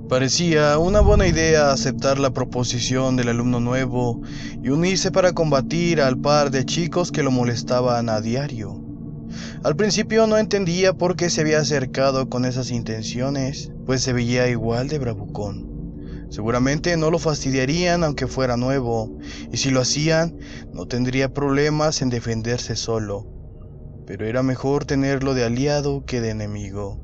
Parecía una buena idea aceptar la proposición del alumno nuevo y unirse para combatir al par de chicos que lo molestaban a diario. Al principio no entendía por qué se había acercado con esas intenciones, pues se veía igual de bravucón. Seguramente no lo fastidiarían aunque fuera nuevo, y si lo hacían, no tendría problemas en defenderse solo. Pero era mejor tenerlo de aliado que de enemigo.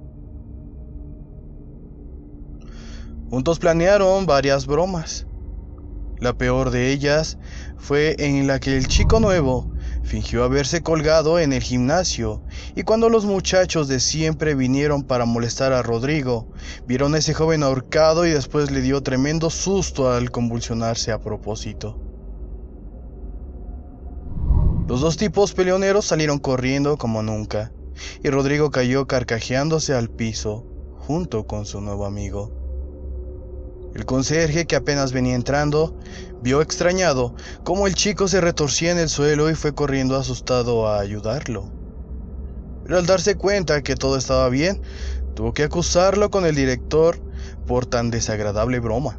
Juntos planearon varias bromas. La peor de ellas fue en la que el chico nuevo fingió haberse colgado en el gimnasio, y cuando los muchachos de siempre vinieron para molestar a Rodrigo, vieron a ese joven ahorcado y después le dio tremendo susto al convulsionarse a propósito. Los dos tipos peleoneros salieron corriendo como nunca, y Rodrigo cayó carcajeándose al piso, junto con su nuevo amigo. El conserje, que apenas venía entrando, vio extrañado cómo el chico se retorcía en el suelo y fue corriendo asustado a ayudarlo. Pero al darse cuenta que todo estaba bien, tuvo que acusarlo con el director por tan desagradable broma.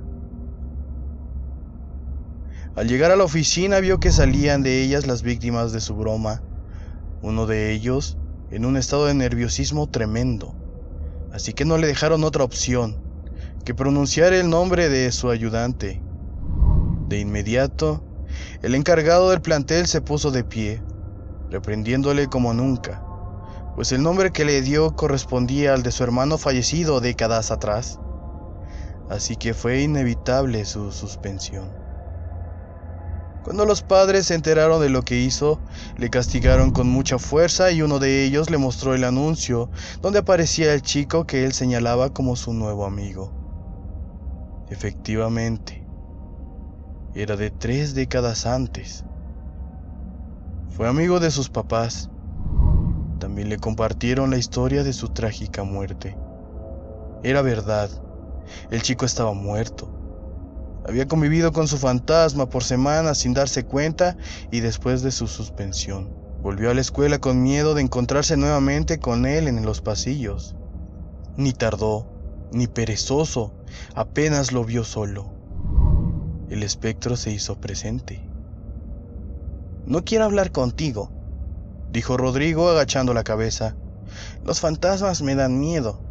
Al llegar a la oficina vio que salían de ellas las víctimas de su broma, uno de ellos en un estado de nerviosismo tremendo, así que no le dejaron otra opción que pronunciar el nombre de su ayudante. De inmediato, el encargado del plantel se puso de pie, reprendiéndole como nunca, pues el nombre que le dio correspondía al de su hermano fallecido décadas atrás, así que fue inevitable su suspensión. Cuando los padres se enteraron de lo que hizo, le castigaron con mucha fuerza y uno de ellos le mostró el anuncio donde aparecía el chico que él señalaba como su nuevo amigo. Efectivamente, era de 3 décadas antes. Fue amigo de sus papás. También le compartieron la historia de su trágica muerte. Era verdad, el chico estaba muerto. Había convivido con su fantasma por semanas sin darse cuenta, y después de su suspensión, volvió a la escuela con miedo de encontrarse nuevamente con él en los pasillos. Ni tardó, ni perezoso, apenas lo vio solo. El espectro se hizo presente. «No quiero hablar contigo», dijo Rodrigo agachando la cabeza. «Los fantasmas me dan miedo».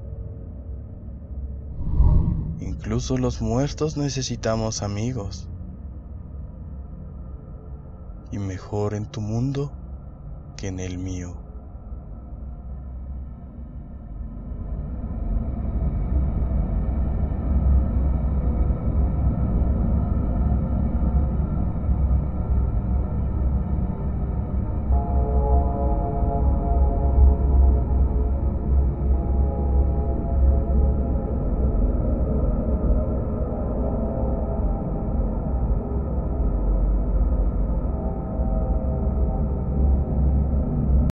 Incluso los muertos necesitamos amigos. Y mejor en tu mundo que en el mío.